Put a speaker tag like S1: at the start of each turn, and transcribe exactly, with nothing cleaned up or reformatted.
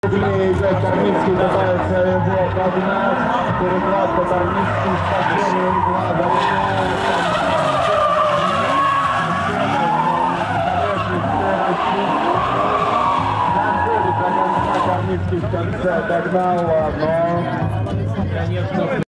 S1: Идет Тарницкий, пытается его поднять. Перекладка Тарницкий, спасение Влада. Тарницкий в конце догнал, но...